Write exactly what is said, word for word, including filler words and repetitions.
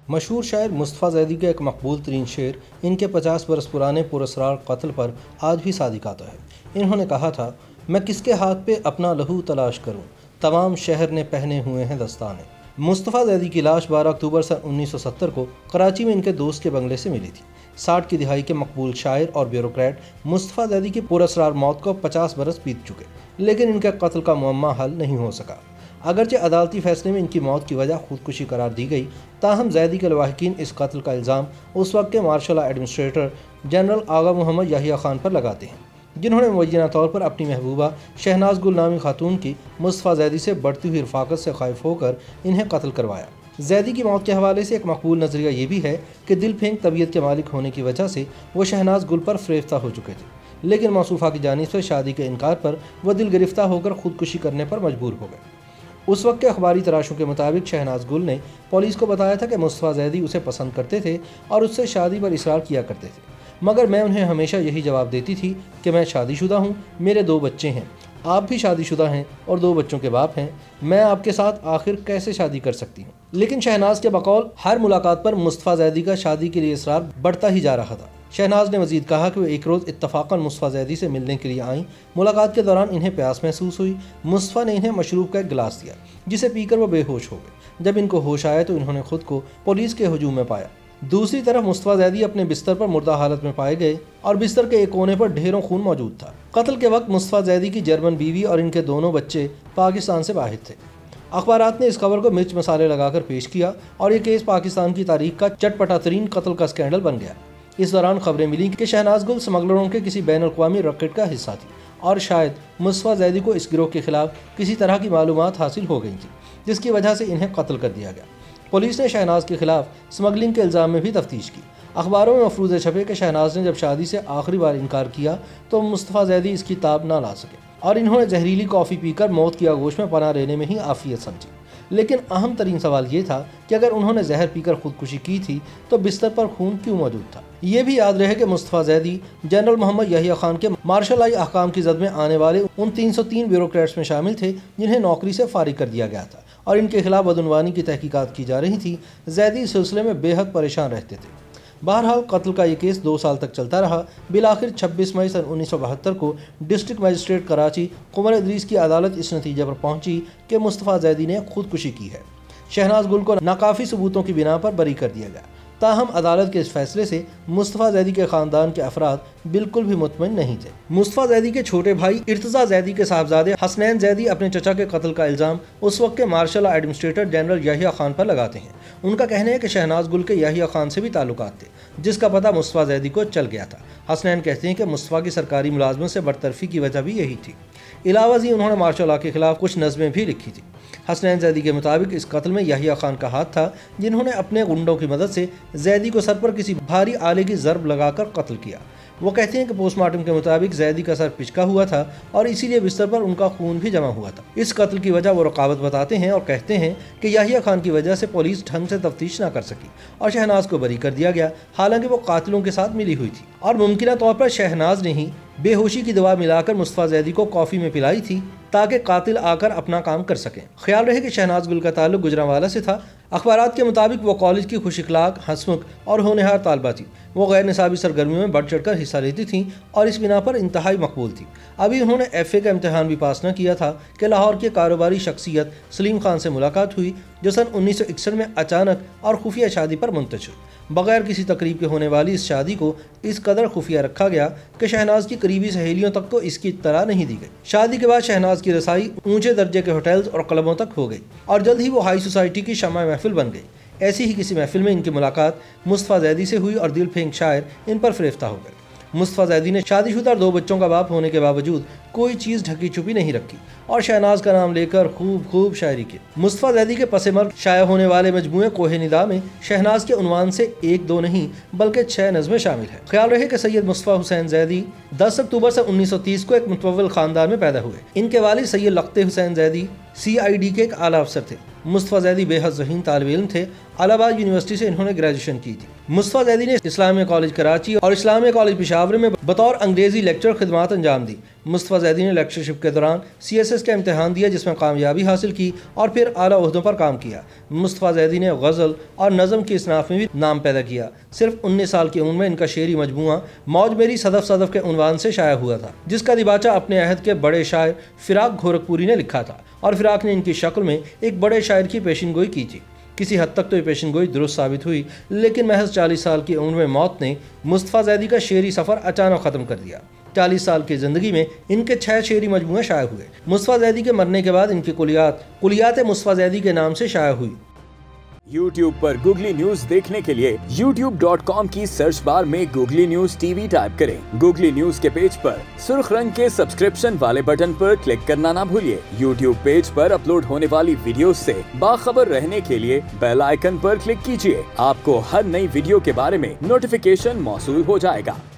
मशहूर शायर मुस्तफ़ा ज़ैदी का एक मकबूल तरीन शेर इनके पचास बरस पुराने पुरस्कार कत्ल पर आज भी सादिक आता है। इन्होंने कहा था, मैं किसके हाथ पे अपना लहू तलाश करूं, तमाम शहर ने पहने हुए हैं दस्ताने। मुस्तफ़ा ज़ैदी की लाश बारह अक्टूबर सन उन्नीस सौ सत्तर को कराची में इनके दोस्त के बंगले से मिली थी। साठ की दिहाई के मकबूल शायर और ब्यूरोक्रेट मुस्तफ़ा ज़ैदी की पुरस्कार मौत को पचास बरस बीत चुके, लेकिन इनके कत्ल का मुअम्मा हल नहीं हो सका। अगरचे अदालती फैसले में इनकी मौत की वजह खुदकुशी करार दी गई, ताहम ज़ैदी के लवाहिकीन इस कत्ल का इल्ज़ाम उस वक्त के martial law administrator general Agha Mohammad Yahya Khan पर लगाते हैं, जिन्होंने मुबैना तौर पर अपनी महबूबा शहनाज गुल नामी खातून की मुस्तफ़ा ज़ैदी से बढ़ती हुई रफ़ाकत से खौफ होकर इन्हें कत्ल करवाया। ज़ैदी की मौत के हवाले से एक मकबूल नज़रिया ये भी है कि दिल फेंक तबीयत के मालिक होने की वजह से वो शहनाज गुल पर फ़रेफ्ता हो चुके थे, लेकिन मौसूफ़ा की जानिब से शादी के इनकार पर वह दिल गिरफ्ता होकर खुदकुशी करने पर मजबूर हो गए। उस वक्त के अखबारी तराशों के मुताबिक शहनाज गुल ने पुलिस को बताया था कि मुस्तफ़ा ज़ैदी उसे पसंद करते थे और उससे शादी पर इसरार किया करते थे, मगर मैं उन्हें हमेशा यही जवाब देती थी कि मैं शादीशुदा हूँ, मेरे दो बच्चे हैं, आप भी शादीशुदा हैं और दो बच्चों के बाप हैं, मैं आपके साथ आखिर कैसे शादी कर सकती हूँ। लेकिन शहनाज के बकौल हर मुलाकात पर मुस्तफ़ा ज़ैदी का शादी के लिए इसरार बढ़ता ही जा रहा था। शहनाज ने मजीद कहा कि वो एक रोज़ इत्तफ़ाक़न मुस्तफ़ा ज़ैदी से मिलने के लिए आईं। मुलाकात के दौरान इन्हें प्यास महसूस हुई। मुस्तफ़ा ने इन्हें मशरूब का एक गिलास दिया, जिसे पीकर वो बेहोश हो गए। जब इनको होश आया तो इन्होंने खुद को पुलिस के हजूम में पाया। दूसरी तरफ मुस्तफ़ा ज़ैदी अपने बिस्तर पर मुर्दा हालत में पाए गए और बिस्तर के एक कोने पर ढेरों खून मौजूद था। कत्ल के वक्त मुस्तफ़ा ज़ैदी की जर्मन बीवी और इनके दोनों बच्चे पाकिस्तान से बाहर थे। अखबारात ने इस खबर को मिर्च मसाले लगाकर पेश किया और ये केस पाकिस्तान की तारीख का चटपटा तरीन कत्ल का स्कैंडल बन गया। इस दौरान खबरें मिली कि शहनाज गुल स्मगलरों के किसी बैन अल-अक़वामी रैकेट का हिस्सा थी और शायद मुस्तफ़ा ज़ैदी को इस गिरोह के खिलाफ किसी तरह की मालूमात हासिल हो गई थी, जिसकी वजह से इन्हें कत्ल कर दिया गया। पुलिस ने शहनाज के खिलाफ स्मगलिंग के इल्ज़ाम में भी तफ्तीश की। अखबारों में मफरूज़े छपे कि शहनाज ने जब शादी से आखिरी बार इनकार किया तो मुस्तफ़ा ज़ैदी इसकी ताब ना ला सके और इन्होंने जहरीली कॉफ़ी पीकर मौत की आगोश में पनाह लेने में ही आफियत समझी। लेकिन अहम तरीन सवाल ये था कि अगर उन्होंने जहर पीकर खुदकुशी की थी तो बिस्तर पर खून क्यों मौजूद था। ये भी याद रहे कि मुस्तफ़ा ज़ैदी जनरल मोहम्मद याहिया खान के मार्शल लॉ अहकाम की जद में आने वाले उन तीन सौ तीन ब्यूरोक्रेट्स में शामिल थे जिन्हें नौकरी से फारिग कर दिया गया था और इनके खिलाफ बदउनवानी की तहकीकात की जा रही थी। ज़ैदी इस सिलसिले में बेहद परेशान रहते थे। बहरहाल कत्ल का ये केस दो साल तक चलता रहा। बिलाखिर छब्बीस मई सन उन्नीस सौ बहत्तर को डिस्ट्रिक्ट मजिस्ट्रेट कराची कुमर इदरीस की अदालत इस नतीजे पर पहुंची कि मुस्तफ़ा ज़ैदी ने खुदकुशी की है। शहनाज गुल को नाकाफ़ी सबूतों की बिना पर बरी कर दिया गया। ताहम अदालत के इस फैसले से मुस्तफ़ा ज़ैदी के ख़ानदान के अफराद बिल्कुल भी मुतमईन नहीं थे। मुस्तफ़ा ज़ैदी के छोटे भाई इर्तज़ा ज़ैदी के साहबजादे हसनैन ज़ैदी अपने चचा के कत्ल का इल्ज़ाम उस वक्त के martial law administrator general Yahya Khan पर लगाते हैं। उनका कहना है कि शहनाज गुल के याहिया खान से भी ताल्लुकात थे, जिसका पता मुस्तफ़ा ज़ैदी को चल गया था। हसनैन कहते हैं कि मुस्तफ़ा की सरकारी मुलाजमत से बरतरफी की वजह भी यही थी। इलावज़ी उन्होंने मार्शल लॉ के खिलाफ कुछ नज़में भी लिखी थी। हसनैन ज़ैदी के मुताबिक इस कत्ल में याहिया खान का हाथ था, जिन्होंने अपने गुंडों की मदद से ज़ैदी को सर पर किसी भारी आले की ज़रब लगाकर कत्ल किया। वो कहते हैं कि पोस्टमार्टम के मुताबिक ज़ैदी का सर पिचका हुआ था और इसीलिए बिस्तर पर उनका खून भी जमा हुआ था। इस कत्ल की वजह वो रकावत बताते हैं और कहते हैं कि याहिया खान की वजह से पुलिस ढंग से तफ्तीश ना कर सकी और शहनाज को बरी कर दिया गया, हालांकि वो कातिलों के साथ मिली हुई थी और मुमकिन तौर पर शहनाज ने ही बेहोशी की दवा मिलाकर मुस्तफ़ा ज़ैदी को कॉफ़ी में पिलाई थी ताकि कातिल आकर अपना काम कर सकें। ख्याल रहे कि शहनाज गुल का ताल्लुक गुजरांवाला से था। अखबारात के मुताबिक वो कॉलेज की खुश इखलाक, हंसमुख और होनहार तालबा थी। वो गैर निसाबी सरगर्मियों में बढ़ चढ़कर हिस्सा लेती थीं और इस बिना पर इंतहाई मकबूल थी। अभी उन्होंने एफ ए का इम्तहान भी पास न किया था कि लाहौर के कारोबारी शख्सियत सलीम खान से मुलाकात हुई, जो सन उन्नीस सौ इकसठ में अचानक और खुफिया शादी पर मुंतशिर। बगैर किसी तकरीब के होने वाली इस शादी को इस कदर खुफिया रखा गया कि शहनाज की करीबी सहेलियों तक को इसकी इत्तला नहीं दी गई। शादी के बाद शहनाज की रसाई ऊंचे दर्जे के होटल्स और क्लबों तक हो गई और जल्द ही वो हाई सोसाइटी की शम्मा महफिल बन गई। ऐसी ही किसी महफिल में इनकी मुलाकात मुस्तफ़ा ज़ैदी से हुई और दिल फेंक शायर इन पर फ़रेफ्ता हो गए। मुस्तफ़ा ज़ैदी ने शादीशुदा और दो बच्चों का बाप होने के बावजूद कोई चीज़ ढकी छुपी नहीं रखी और शहनाज का नाम लेकर खूब खूब शायरी की। मुस्तफ़ा ज़ैदी के पसे मर्ग शाया होने वाले मजमूए कोहे निदा में शहनाज के उन्वान से एक दो नहीं बल्कि छह नज़में शामिल हैं। ख्याल रहे कि सैयद मुस्तफ़ा हुसैन ज़ैदी दस अक्टूबर से उन्नीस सौ तीस को एक मुतवल ख़ानदान में पैदा हुए। इनके वालिद Syed Lakhte Hussain Zaidi C I D के एक आला अफसर थे। मुस्तफ़ा ज़ैदी बेहद ज़हीन तालिब इल्म थे। इलाहाबाद यूनिवर्सिटी से इन्होंने ग्रेजुएशन की थी। मुस्तफ़ा ज़ैदी ने इस्लामिया कॉलेज कराची और इस्लामिया कॉलेज पेशावर में बतौर अंग्रेजी लेक्चर खिदमात अंजाम दी। मुस्तफ़ा ज़ैदी ने लेक्चरशिप के दौरान सी एस एस का इम्तहान दिया, जिसमें कामयाबी हासिल की और फिर आला ओहदों पर काम किया। मुस्तफ़ा ज़ैदी ने गज़ल और नज़म की इसनाफ में भी नाम पैदा किया। सिर्फ उन्नीस साल की उम्र में इनका शेरी मजमूआ मौज मेरी सदफ सदफ के उन्वान से शाया हुआ था, जिसका दिबाचा अपने अहद के बड़े शायर फिराक गोरखपुरी ने लिखा था और फिराक ने इनकी शक्ल में एक बड़े शायर की पेशिन गोई की थी। किसी हद तक तो ये पेशिन गोई दुरुस्त साबित हुई, लेकिन महज चालीस साल की उम्र में मौत ने मुस्तफ़ा ज़ैदी का शेरी सफ़र अचानक ख़त्म कर दिया। चालीस साल की ज़िंदगी में इनके छह शेरी मजमूए शाया हुए। मुस्तफ़ा ज़ैदी के मरने के बाद इनकी कुलियात कुलियात मुस्तफ़ा ज़ैदी के नाम से शाया हुई। YouTube पर गूगली न्यूज देखने के लिए यूट्यूब डॉट कॉम की सर्च बार में गूगली न्यूज टीवी टाइप करें। गूगली न्यूज के पेज पर सुर्ख रंग के सब्सक्रिप्शन वाले बटन पर क्लिक करना ना भूलिए। YouTube पेज पर अपलोड होने वाली वीडियोस से बाखबर रहने के लिए बेल आइकन पर क्लिक कीजिए। आपको हर नई वीडियो के बारे में नोटिफिकेशन मौसूल हो जाएगा।